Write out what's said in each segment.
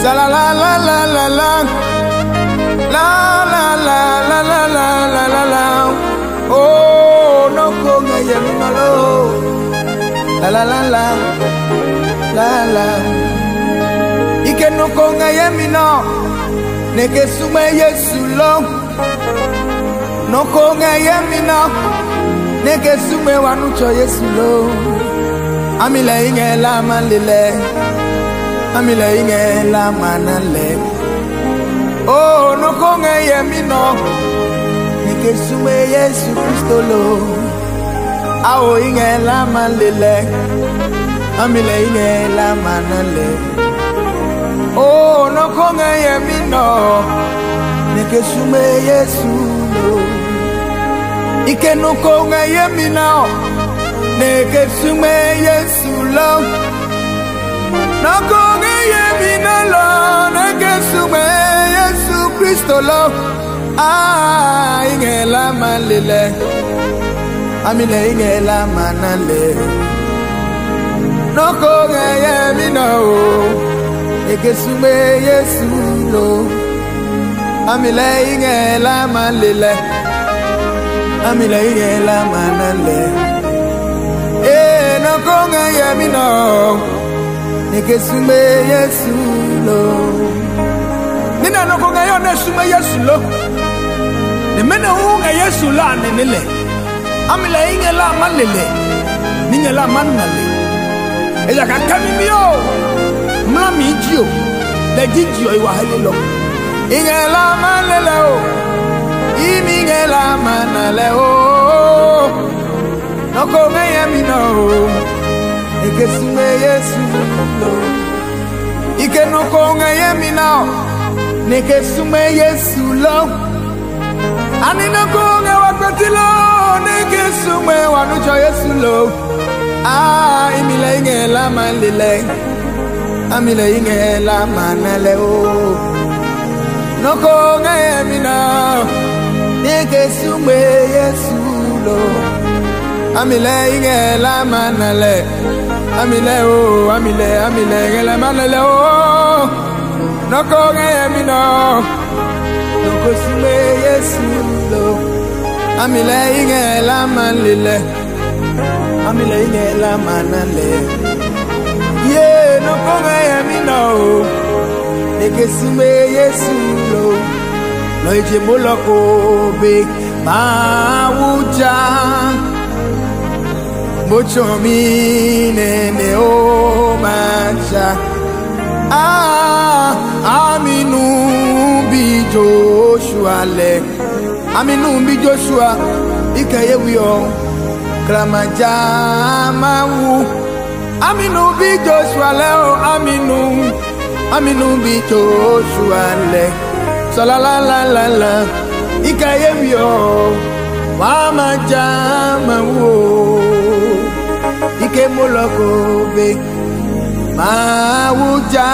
la la la la la la la la la la la la la la la. Oh no konga yemalo la la la la la la. Ike no konga yemino neke sume yesulo no konga yemino neke sume wanucho yesulo. Amila inge la malile amila inge la manale. Oh no konga yemino neke sume Yesu Kristo lo. Ao inge la malile amila inge la manale. Oh no konga yemino neke sume Yesu lo. Ike no konga yemino neke sume Yesu lo. No konga yemino lo neke sume Yesu Kristo lo. Ah inge la malile amile inge la manale. No konga yemino neke sume Yesu lo. Amile inge la malile amile inge la manale. No konga yemino neke sume Yesu lo. Nina no konga yo ne sume Yesu lo. Ne mena unga Yesu la nenele. Amile inge la malile ninge la manale. Eja kakami mio mami jio le jijio iwa helelo. Inge la manale o inge la manale o. No konga yemino neke sume Yesu lo. Ike no konga yemino neke sume Yesu lo. Ani no konga wakatilo neke sume wanucho Yesu lo. Ah imile inge la malile amile inge la manale o. No konga yemino neke sume Yesu lo. Amile inge la manale amile o amile inge la manale o. No konga yemino neke sume Yesu lo. Amile inge la manale amile inge la manale. Yeah no konga yemino neke sume Yesu lo. No ije moloko be mawuja mucho minene o macha. Ah aminu bi Joshua le aminu bi Joshua ikaye wiyo kramaja mawu. Aminu bi Joshua le o aminu bi Joshua le. So la la la la la ikaye wiyo mama jama wo. Ike moloko be mawuja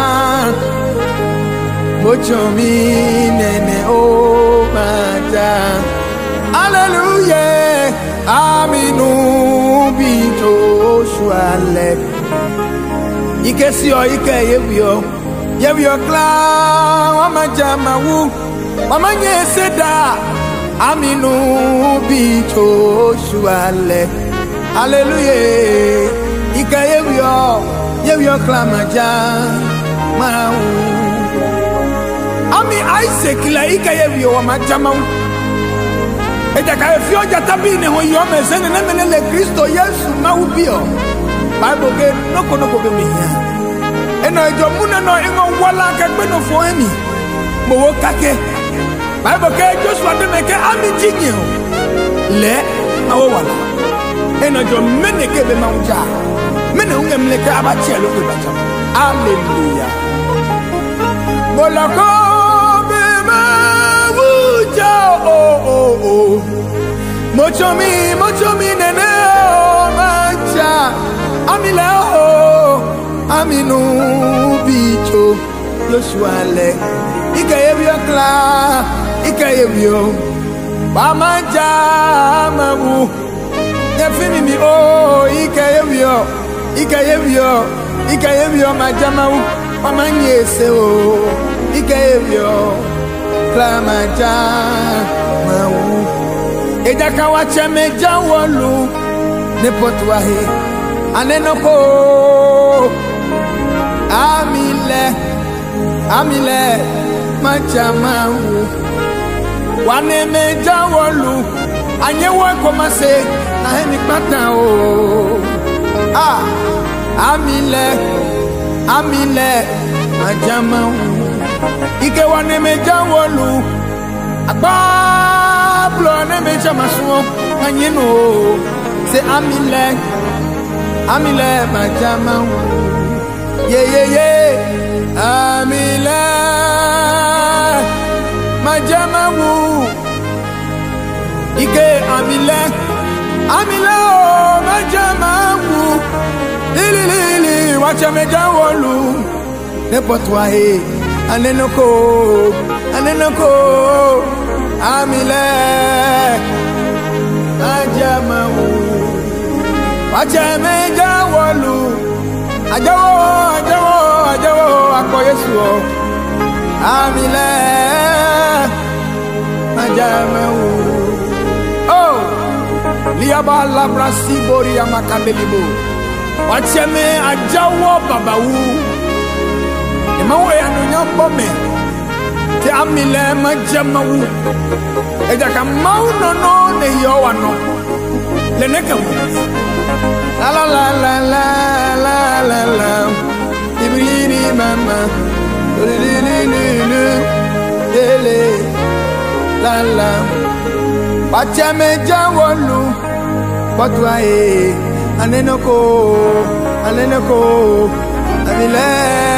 mucho minene o mata. Hallelujah aminu bi Joshua le. Ike sio ike yewio kla mama jama wu mama nyeseda aminu bi Joshua le. Hallelujah ika yewio klamaja mau. Ami Isaac la ika yewio wa majama. Eja ka fio jatabi ne ho yo mesene na menele Kristo Yesu mau bio. Bible ke noko be mia. Eno ejo muna no engo wala ka gbe no fo emi. Mo wo kake. Bible ke Joshua de me ke ami jinye le awo wala. Eno jo mene ke be mauja mene unge mleke abachelo ke bacha. Hallelujah molako be mauja oh mucho mi nene o macha amile o aminu bicho Joshua le ikayebio kla ikayebio bamaja mawu yefini mi o ikayebio majamawu Amanye se o ikevyo klamaja mawu eja kawache meja wolu ne potwa he anenoko amile machamawu wane meja wolu anyewo komase na heni pata o amile machamawu ike wane meja wolu agbablo ne meja masuo anyeno se amile machamawu ye amile majamawu ike amile o majamawu lili wacha mejawolu nepotwa he anenoko amile majamawu wacha mejawolu ajawo akọ Yesu o amile majamawu oh liaba labra sibori amakandelibo wacheme ajawo babawu emawo ya no nyambo me te amile majamawu eja ka mau no ne yo wano le neka la ibrini mama ele la wacheme jawolu patwa e anenoko amile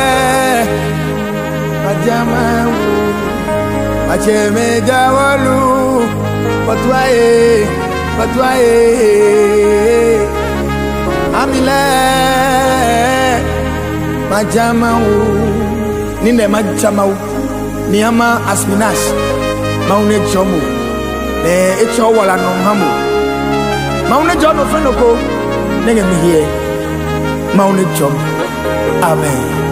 ajamawu wacheme jawolu patwa e amile majamawu ninde majamawu niama asminas maune chomu echo wala no hamu maune jono fenoko nenge mihie maune chom amen.